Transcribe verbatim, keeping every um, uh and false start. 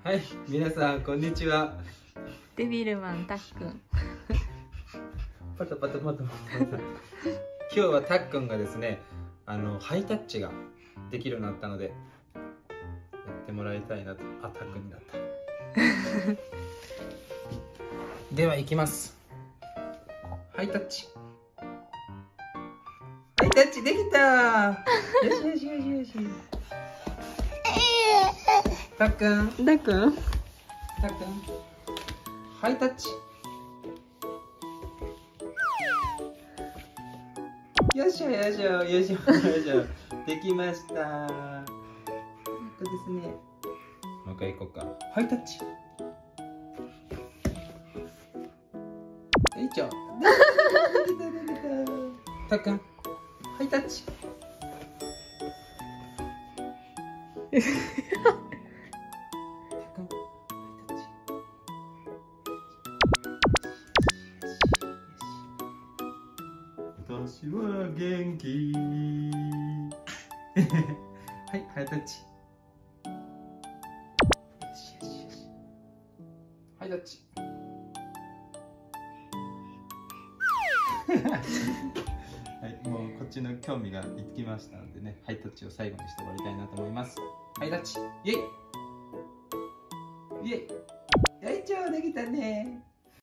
はい、皆さんこんにちは。 デビルマンたっくん。 パタパタパタパタ。今日はたっくんがですね、あのハイタッチができるようになったのでやってもらいたいなと。あ、たっくんになった。では行きます。ハイタッチ。ハイタッチできた。よしよしよしよし。たっくん。 たっくん。 たっくん。ハイタッチ。よいしょよいしょよいしょよいしょ。できました。ここですね。もう一回行こうか。ハイタッチ。よいしょ。できたできたできた。たっくん。ハイタッチ。私は元気。はい、ハイタッチ。よしよしよし。ハイタッチ。はい、もうこっちの興味がいきましたのでね、ハイタッチを最後にして終わりたいなと思います。ハイタッチ。イェイ。イェイ。よいしょ、できたね。